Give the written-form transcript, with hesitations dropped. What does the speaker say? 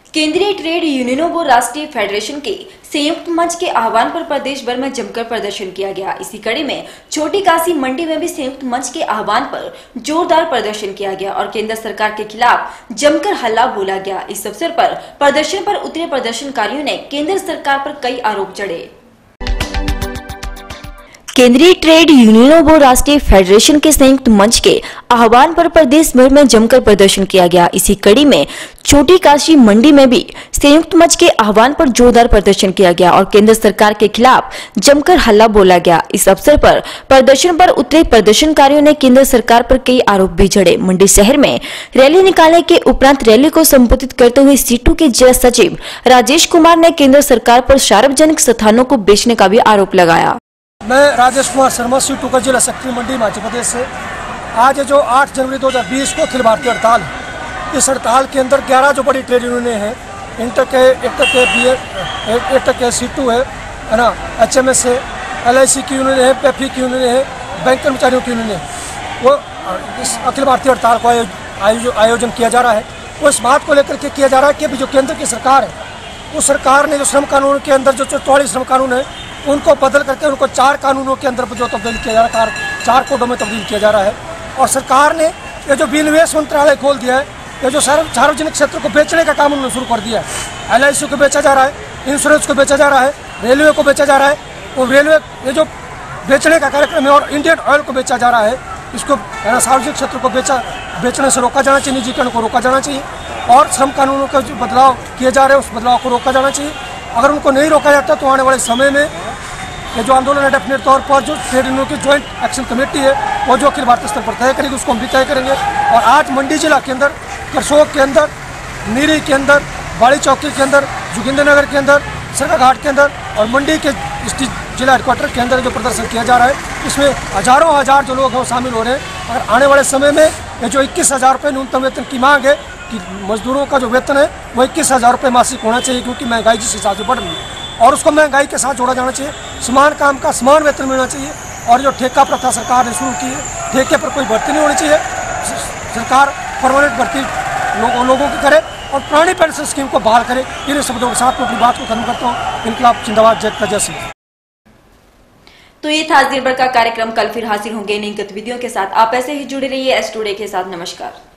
केंद्रीय ट्रेड यूनियनों व राष्ट्रीय फेडरेशन के संयुक्त मंच के आह्वान पर प्रदेश भर में जमकर प्रदर्शन किया गया। इसी कड़ी में छोटी काशी मंडी में भी संयुक्त मंच के आह्वान पर जोरदार प्रदर्शन किया गया और केंद्र सरकार के खिलाफ जमकर हल्ला बोला गया। इस अवसर पर प्रदर्शन पर उतरे प्रदर्शनकारियों ने केंद्र सरकार पर कई आरोप चढ़े। केंद्रीय ट्रेड यूनियनों व राष्ट्रीय फेडरेशन के संयुक्त मंच के आह्वान पर प्रदेश भर में जमकर प्रदर्शन किया गया। इसी कड़ी में छोटी काशी मंडी में भी संयुक्त मंच के आह्वान पर जोरदार प्रदर्शन किया गया और केंद्र सरकार के खिलाफ जमकर हल्ला बोला गया। इस अवसर पर प्रदर्शन पर उतरे प्रदर्शनकारियों ने केंद्र सरकार पर कई आरोप भी जड़े। मंडी शहर में रैली निकालने के उपरांत रैली को संबोधित करते हुए सीटू के जिला सचिव राजेश कुमार ने केंद्र सरकार पर सार्वजनिक स्थानों को बेचने का भी आरोप लगाया। मैं राजेश कुमार शर्मा सीटू का जिला सेक्रेटरी मंडी हिमाचल प्रदेश से। आज जो 8 जनवरी 2020 को अखिल भारतीय हड़ताल, इस हड़ताल के अंदर 11 जो बड़ी ट्रेड यूनियनें हैं, इंटर के, एक के सीटू है ना, HMS है, LIC की यूनियन है, पेफी की यूनियन है, बैंक कर्मचारियों की यूनियन है, वो इस अखिल भारतीय हड़ताल को आयोजन किया जा रहा है। वो इस बात को लेकर के किया जा रहा है कि जो केंद्र की सरकार है, उस सरकार ने जो श्रम कानून के अंदर जो 44 श्रम कानून है उनको बदल करके उनको 4 कानूनों के अंदर जो तब्दील किया जा रहा है, 4 कोडों में तब्दील किया जा रहा है। और सरकार ने ये जो विनिवेश मंत्रालय खोल दिया है, ये जो सार्वजनिक क्षेत्र को बेचने का काम उन्होंने शुरू कर दिया है। LIC को बेचा जा रहा है, इंश्योरेंस को बेचा जा रहा है, रेलवे को बेचा जा रहा है, और रेलवे ये जो बेचने का कार्यक्रम है, और इंडियन ऑयल को बेचा जा रहा है, इसको सार्वजनिक क्षेत्र को बेचने से रोका जाना चाहिए, निजीकरण को रोका जाना चाहिए, और श्रम कानूनों का जो बदलाव किए जा रहे हैं उस बदलाव को रोका जाना चाहिए। अगर उनको नहीं रोका जाता तो आने वाले समय में ये जो आंदोलन है डेफिनेट तौर पर जो ट्रेड यूनियन की ज्वाइंट एक्शन कमेटी है वो जो अखिल भारतीय स्तर पर तय करेगी, उसको हम भी तय करेंगे। और आज मंडी जिला के अंदर, करसोग के अंदर, नीरी के अंदर, बाड़ी चौकी के अंदर, जोगिंद्र नगर के अंदर, सरका घाट के अंदर और मंडी के जिला हेडक्वार्टर के अंदर जो प्रदर्शन किया जा रहा है, इसमें हज़ार जो लोग हैं वो शामिल हो रहे हैं। अगर आने वाले समय में ये जो 21,000 रुपये न्यूनतम वेतन की मांग है कि मजदूरों का जो वेतन है वो 21,000 रुपये मासिक होना चाहिए, क्योंकि महंगाई जिस हिसाब से बढ़ रही है और उसको महंगाई के साथ जोड़ा जाना चाहिए। समान काम का समान वेतन मिलना चाहिए। और जो ठेका प्रथा सरकार ने शुरू की है, ठेके पर कोई भर्ती नहीं होनी चाहिए। सरकार परमानेंट भर्ती लोगों की करे और पुरानी पेंशन स्कीम को बहाल करे। इन शब्दों के साथ मैं अपनी बात को खत्म करता हूँ। इनकलाब जिंदाबाद, जय जय सिंह। तो ये था आज दिन भर का कार्यक्रम। कल फिर हाजिर होंगे नई गतिविधियों के साथ। आप ऐसे ही जुड़े रहिए एस टुडे के साथ। नमस्कार।